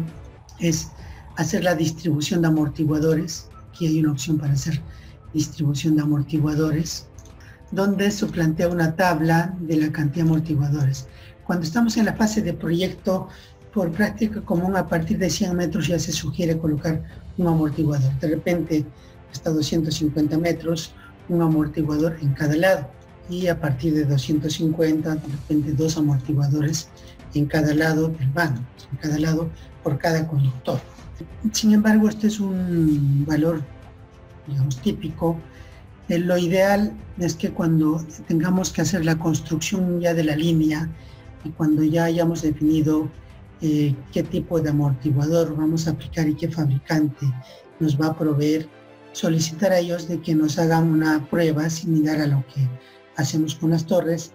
es hacer la distribución de amortiguadores. Aquí hay una opción para hacer distribución de amortiguadores, donde se plantea una tabla de la cantidad de amortiguadores. Cuando estamos en la fase de proyecto, por práctica común, a partir de cien metros ya se sugiere colocar un amortiguador. De repente, hasta doscientos cincuenta metros, un amortiguador en cada lado. Y a partir de doscientos cincuenta, de repente, dos amortiguadores en cada lado del vano, en cada lado por cada conductor. Sin embargo, este es un valor, digamos, típico. Eh, lo ideal es que cuando tengamos que hacer la construcción ya de la línea y cuando ya hayamos definido eh, qué tipo de amortiguador vamos a aplicar y qué fabricante nos va a proveer, solicitar a ellos de que nos hagan una prueba similar a lo que hacemos con las torres,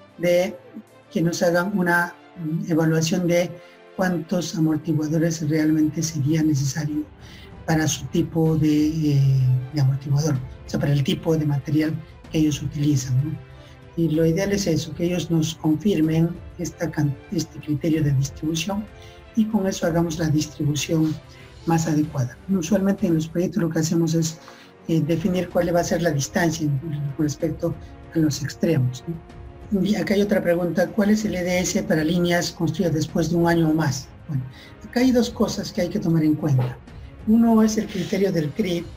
de que nos hagan una evaluación de cuántos amortiguadores realmente sería necesario para su tipo de, eh, de amortiguador, o sea, para el tipo de material que ellos utilizan, ¿no? Y lo ideal es eso, que ellos nos confirmen esta, este criterio de distribución y con eso hagamos la distribución más adecuada. Usualmente en los proyectos lo que hacemos es eh, definir cuál va a ser la distancia con respecto a los extremos, ¿no? Y acá hay otra pregunta, ¿cuál es el E D S para líneas construidas después de un año o más? Bueno, acá hay dos cosas que hay que tomar en cuenta. Uno es el criterio del C R I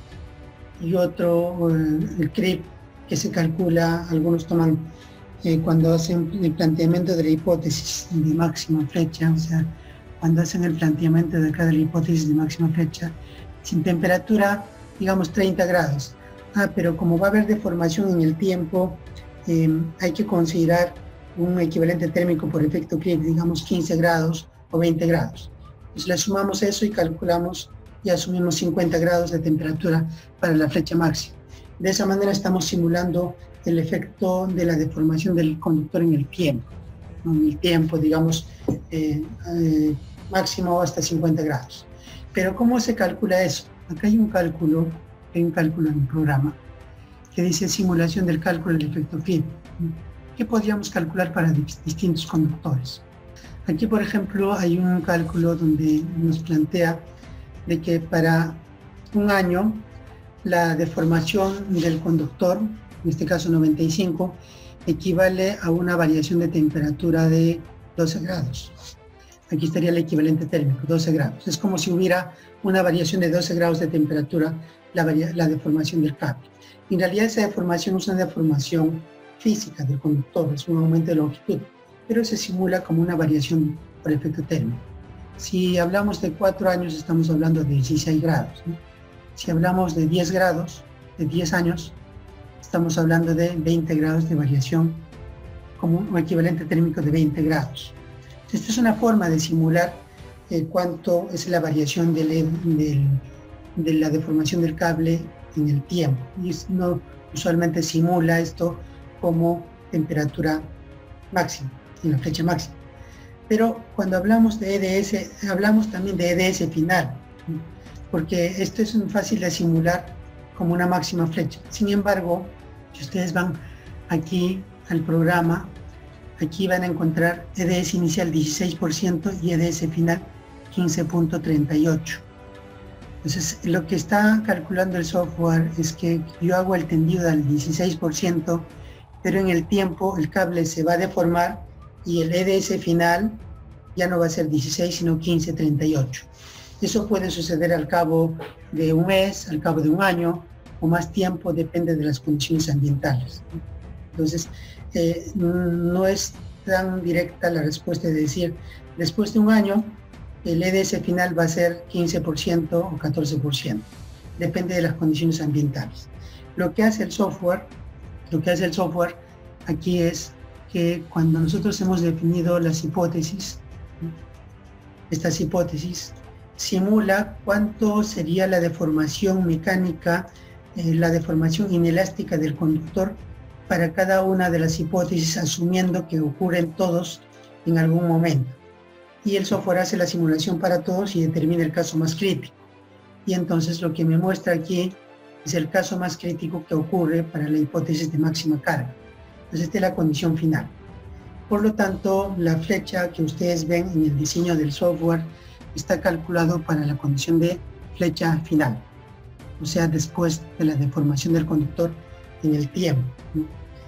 P y otro el C R I P que se calcula, algunos toman eh, cuando hacen el planteamiento de la hipótesis de máxima flecha, o sea, cuando hacen el planteamiento de cada hipótesis de máxima flecha, sin temperatura, digamos treinta grados. Ah, pero como va a haber deformación en el tiempo, eh, hay que considerar un equivalente térmico por efecto C R I P, digamos quince grados o veinte grados. Entonces le sumamos eso y calculamos y asumimos cincuenta grados de temperatura para la flecha máxima. De esa manera estamos simulando el efecto de la deformación del conductor en el tiempo. En el tiempo, digamos, eh, eh, máximo hasta cincuenta grados. Pero ¿cómo se calcula eso? Acá hay un cálculo, hay un cálculo en un programa que dice simulación del cálculo del efecto C R I P. ¿Qué podríamos calcular para distintos conductores? Aquí, por ejemplo, hay un cálculo donde nos plantea de que para un año la deformación del conductor, en este caso noventa y cinco, equivale a una variación de temperatura de doce grados. Aquí estaría el equivalente térmico, doce grados. Es como si hubiera una variación de doce grados de temperatura, la, la deformación del cable. En realidad esa deformación es una deformación física del conductor, es un aumento de longitud, pero se simula como una variación por efecto térmico. Si hablamos de cuatro años, estamos hablando de dieciséis grados, ¿no? Si hablamos de diez grados, de diez años, estamos hablando de veinte grados de variación, como un equivalente térmico de veinte grados. Esta es una forma de simular eh, cuánto es la variación del, del, de la deformación del cable en el tiempo. Y no usualmente simula esto como temperatura máxima, en la flecha máxima. Pero cuando hablamos de E D S, hablamos también de E D S final, ¿no? Porque esto es fácil de simular como una máxima flecha. Sin embargo, si ustedes van aquí al programa, aquí van a encontrar E D S inicial dieciséis por ciento y E D S final quince punto treinta y ocho. Entonces, lo que está calculando el software es que yo hago el tendido al dieciséis por ciento, pero en el tiempo el cable se va a deformar y el E D S final ya no va a ser dieciséis, sino quince punto treinta y ocho. Eso puede suceder al cabo de un mes, al cabo de un año o más tiempo, depende de las condiciones ambientales. Entonces, eh, no es tan directa la respuesta de decir, después de un año, el E D S final va a ser quince por ciento o catorce por ciento. Depende de las condiciones ambientales. Lo que hace el software, lo que hace el software aquí es que cuando nosotros hemos definido las hipótesis, estas hipótesis, simula cuánto sería la deformación mecánica, eh, la deformación inelástica del conductor para cada una de las hipótesis, asumiendo que ocurren todos en algún momento. Y el software hace la simulación para todos y determina el caso más crítico. Y entonces lo que me muestra aquí es el caso más crítico que ocurre para la hipótesis de máxima carga. Entonces esta es la condición final. Por lo tanto, la flecha que ustedes ven en el diseño del software está calculado para la condición de flecha final, o sea, después de la deformación del conductor en el tiempo, ¿no?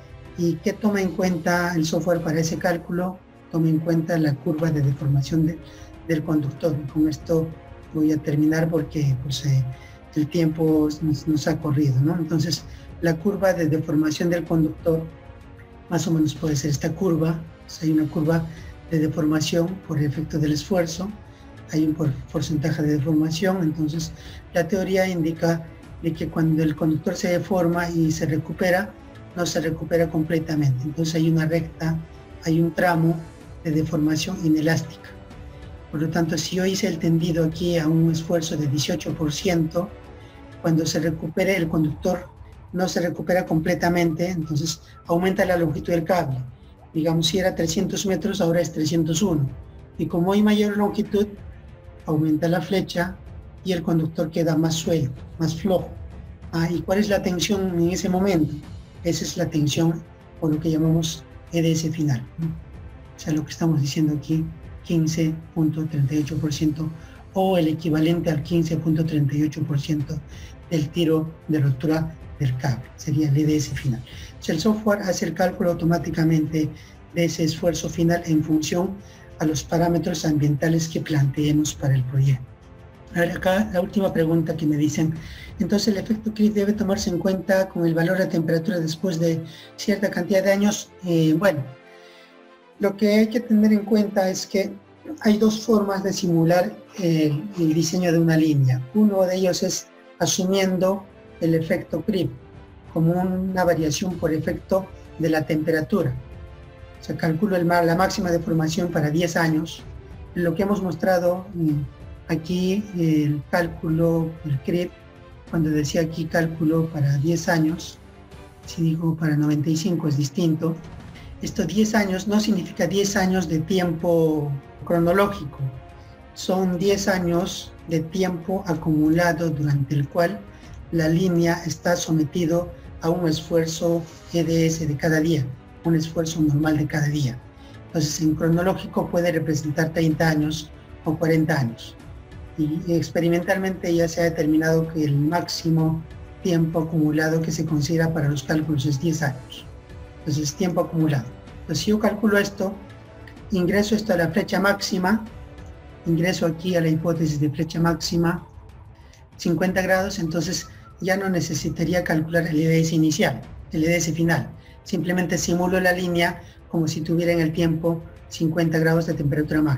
¿Y qué toma en cuenta el software para ese cálculo? Toma en cuenta la curva de deformación de, del conductor. Y con esto voy a terminar porque pues, eh, el tiempo nos, nos ha corrido, ¿no? Entonces, la curva de deformación del conductor más o menos puede ser esta curva. Pues hay una curva de deformación por efecto del esfuerzo, hay un por, porcentaje de deformación. Entonces la teoría indica de que cuando el conductor se deforma y se recupera, no se recupera completamente. Entonces hay una recta, hay un tramo de deformación inelástica. Por lo tanto, si yo hice el tendido aquí a un esfuerzo de dieciocho por ciento, cuando se recupere el conductor no se recupera completamente, entonces aumenta la longitud del cable. Digamos, si era trescientos metros, ahora es trescientos uno. Y como hay mayor longitud, aumenta la flecha y el conductor queda más suelto, más flojo. Ah, ¿y cuál es la tensión en ese momento? Esa es la tensión por lo que llamamos E D S final, ¿no? O sea, lo que estamos diciendo aquí, quince punto treinta y ocho por ciento o el equivalente al quince punto treinta y ocho por ciento del tiro de rotura del cable, sería el E D S final. O sea, el software hace el cálculo automáticamente de ese esfuerzo final en función a los parámetros ambientales que planteemos para el proyecto. Ahora acá la última pregunta que me dicen, entonces el efecto Creep debe tomarse en cuenta con el valor de temperatura después de cierta cantidad de años. Eh, bueno, lo que hay que tener en cuenta es que hay dos formas de simular eh, el diseño de una línea. Uno de ellos es asumiendo el efecto Creep como una variación por efecto de la temperatura. O sea, calculo el, la máxima deformación para diez años. Lo que hemos mostrado aquí, el cálculo, el Creep, cuando decía aquí cálculo para diez años, si digo para noventa y cinco es distinto. Estos diez años no significa diez años de tiempo cronológico, son diez años de tiempo acumulado durante el cual la línea está sometido a un esfuerzo E D S de cada día, un esfuerzo normal de cada día. Entonces, en cronológico puede representar treinta años o cuarenta años. Y experimentalmente ya se ha determinado que el máximo tiempo acumulado que se considera para los cálculos es diez años. Entonces, tiempo acumulado. Entonces, si yo calculo esto, ingreso esto a la flecha máxima, ingreso aquí a la hipótesis de flecha máxima, cincuenta grados, entonces ya no necesitaría calcular el E D S inicial, el E D S final. Simplemente simulo la línea como si tuviera en el tiempo cincuenta grados de temperatura máxima.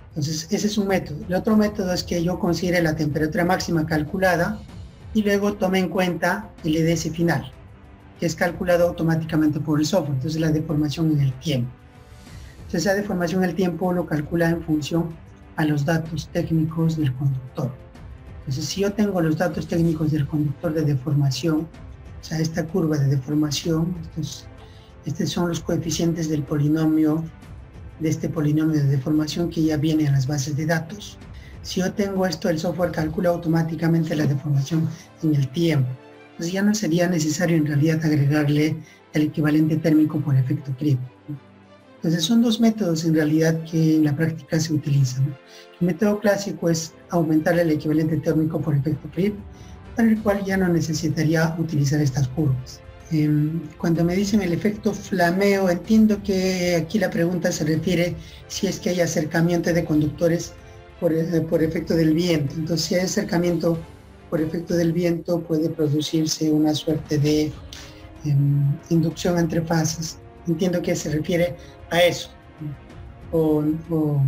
Entonces, ese es un método. El otro método es que yo considere la temperatura máxima calculada y luego tome en cuenta el E D S final, que es calculado automáticamente por el software. Entonces, la deformación en el tiempo. Entonces, esa deformación en el tiempo lo calcula en función a los datos técnicos del conductor. Entonces, si yo tengo los datos técnicos del conductor de deformación, o sea, esta curva de deformación, estos, estos son los coeficientes del polinomio, de este polinomio de deformación que ya viene en las bases de datos. Si yo tengo esto, el software calcula automáticamente la deformación en el tiempo. Entonces ya no sería necesario en realidad agregarle el equivalente térmico por efecto Crib. Entonces son dos métodos en realidad que en la práctica se utilizan. El método clásico es aumentar el equivalente térmico por efecto Crib, para el cual ya no necesitaría utilizar estas curvas. Eh, cuando me dicen el efecto flameo, entiendo que aquí la pregunta se refiere si es que hay acercamiento de conductores por, eh, por efecto del viento. Entonces, si hay acercamiento por efecto del viento, puede producirse una suerte de eh, inducción entre fases. Entiendo que se refiere a eso, o, o,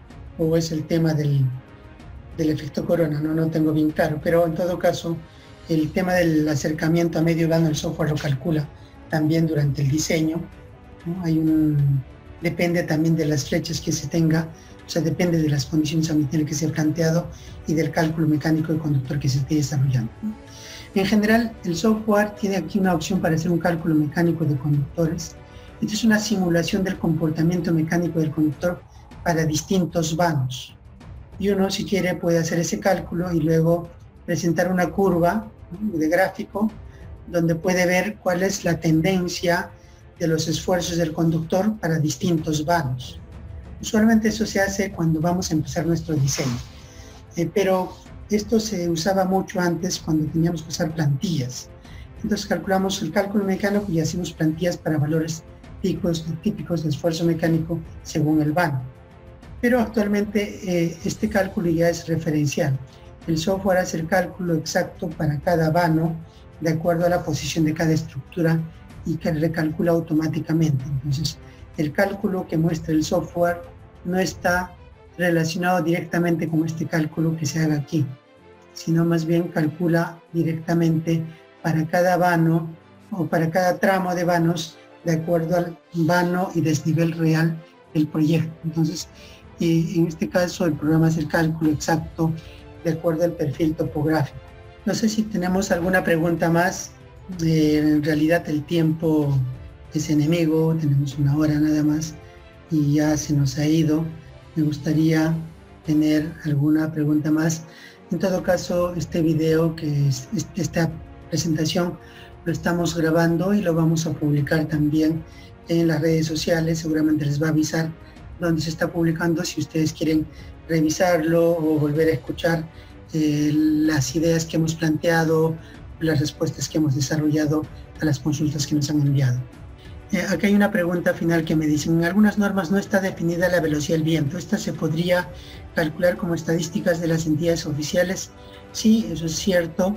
o es el tema del, del efecto corona, ¿no? No tengo bien claro, pero en todo caso, el tema del acercamiento a medio vano, el software lo calcula también durante el diseño, ¿no? Hay un, depende también de las flechas que se tenga, o sea, depende de las condiciones ambientales que se ha planteado y del cálculo mecánico del conductor que se esté desarrollando, ¿no? En general, el software tiene aquí una opción para hacer un cálculo mecánico de conductores. Esta es una simulación del comportamiento mecánico del conductor para distintos vanos. Y uno, si quiere, puede hacer ese cálculo y luego presentar una curva, ¿no?, de gráfico, donde puede ver cuál es la tendencia de los esfuerzos del conductor para distintos vanos. Usualmente eso se hace cuando vamos a empezar nuestro diseño. Eh, pero esto se usaba mucho antes cuando teníamos que usar plantillas. Entonces calculamos el cálculo mecánico y hacemos plantillas para valores típicos, típicos de esfuerzo mecánico según el vano. Pero actualmente eh, este cálculo ya es referencial. El software hace el cálculo exacto para cada vano de acuerdo a la posición de cada estructura y que recalcula automáticamente. Entonces, el cálculo que muestra el software no está relacionado directamente con este cálculo que se haga aquí, sino más bien calcula directamente para cada vano o para cada tramo de vanos de acuerdo al vano y desnivel real del proyecto. Entonces, eh, en este caso el programa hace el cálculo exacto de acuerdo al perfil topográfico. No sé si tenemos alguna pregunta más. Eh, en realidad el tiempo es enemigo, tenemos una hora nada más y ya se nos ha ido. Me gustaría tener alguna pregunta más. En todo caso, este video, que es, esta presentación, lo estamos grabando y lo vamos a publicar también en las redes sociales. Seguramente les va a avisar dónde se está publicando si ustedes quieren revisarlo o volver a escuchar eh, las ideas que hemos planteado, las respuestas que hemos desarrollado a las consultas que nos han enviado. Eh, aquí hay una pregunta final que me dicen: en algunas normas no está definida la velocidad del viento. ¿Esta se podría calcular como estadísticas de las entidades oficiales? Sí, eso es cierto.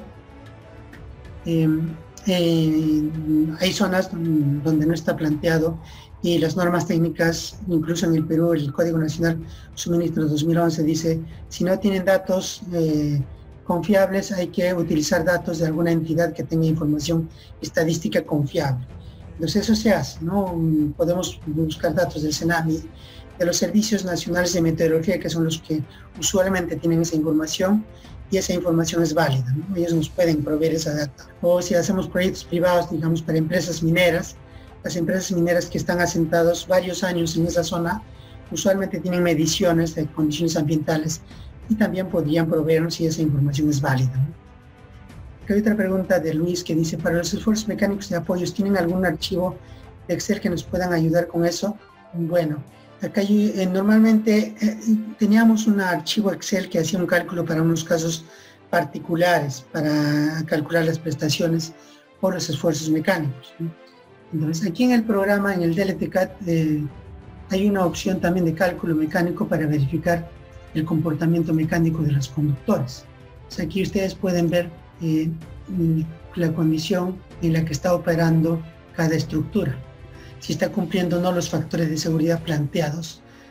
Eh, eh, hay zonas donde no está planteado y las normas técnicas, incluso en el Perú, el Código Nacional Suministro dos mil once dice: si no tienen datos eh, confiables, hay que utilizar datos de alguna entidad que tenga información estadística confiable. Entonces eso se hace, ¿no? Podemos buscar datos del CENAMI, de los Servicios Nacionales de Meteorología, que son los que usualmente tienen esa información, y esa información es válida, ¿no? Ellos nos pueden proveer esa data. O si hacemos proyectos privados, digamos, para empresas mineras, las empresas mineras que están asentados varios años en esa zona, usualmente tienen mediciones de condiciones ambientales y también podrían proveernos si esa información es válida, ¿no? Hay otra pregunta de Luis que dice: para los esfuerzos mecánicos de apoyos, ¿tienen algún archivo de Excel que nos puedan ayudar con eso? Bueno, acá hay, eh, normalmente eh, teníamos un archivo Excel que hacía un cálculo para unos casos particulares, para calcular las prestaciones o los esfuerzos mecánicos, ¿no? Entonces, aquí en el programa, en el D L T C A T, eh, hay una opción también de cálculo mecánico para verificar el comportamiento mecánico de los conductores. O sea, aquí ustedes pueden ver eh, la condición en la que está operando cada estructura, si está cumpliendo o no los factores de seguridad planteados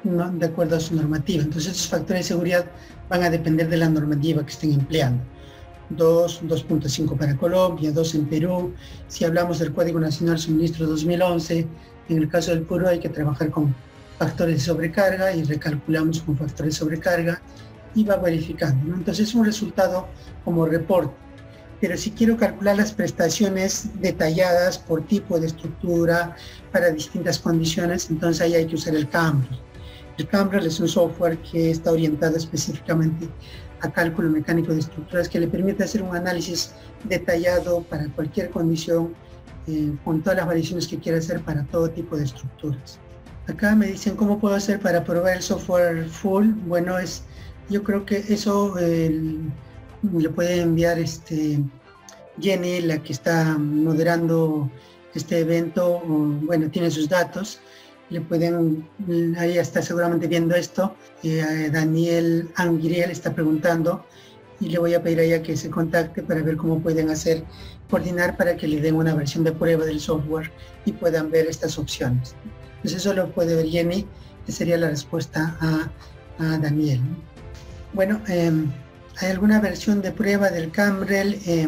no, de acuerdo a su normativa. Entonces estos factores de seguridad van a depender de la normativa que estén empleando. dos, dos punto cinco para Colombia, dos en Perú. Si hablamos del Código Nacional Suministro dos mil once, en el caso del Perú hay que trabajar con factores de sobrecarga y recalculamos con factores de sobrecarga y va verificando, ¿no? Entonces es un resultado como reporte. Pero si quiero calcular las prestaciones detalladas por tipo de estructura para distintas condiciones, entonces ahí hay que usar el CAMREL. El CAMREL es un software que está orientado específicamente a cálculo mecánico de estructuras que le permite hacer un análisis detallado para cualquier condición eh, con todas las variaciones que quiera hacer para todo tipo de estructuras. Acá me dicen cómo puedo hacer para probar el software full. Bueno, es, yo creo que eso eh, le puede enviar este, Jenny, la que está moderando este evento, o, bueno, tiene sus datos. Le pueden, ahí está seguramente viendo esto, eh, Daniel Anguiriel está preguntando y le voy a pedir a ella que se contacte para ver cómo pueden hacer, coordinar para que le den una versión de prueba del software y puedan ver estas opciones. Entonces eso lo puede ver Jenny, que sería la respuesta a, a Daniel. Bueno, eh, ¿hay alguna versión de prueba del CAMREL? Eh,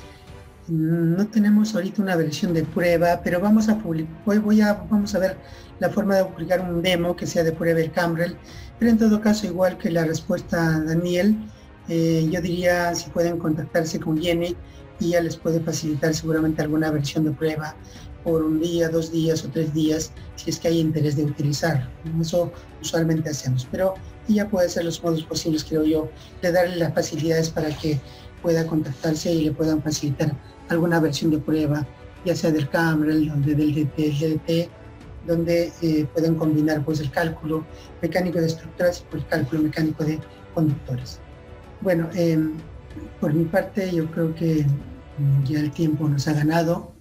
no tenemos ahorita una versión de prueba, pero vamos a publicar, voy, voy a, vamos a ver la forma de publicar un demo que sea de prueba del CAMREL, pero en todo caso, igual que la respuesta a Daniel, eh, yo diría si pueden contactarse con Jenny y ya les puede facilitar seguramente alguna versión de prueba por un día, dos días o tres días, si es que hay interés de utilizarlo. Eso usualmente hacemos, pero ella puede hacer los modos posibles, creo yo, de darle las facilidades para que pueda contactarse y le puedan facilitar alguna versión de prueba, ya sea del CAMREL, donde del D D T, donde eh, pueden combinar pues el cálculo mecánico de estructuras y el cálculo mecánico de conductores. Bueno, eh, por mi parte yo creo que ya el tiempo nos ha ganado.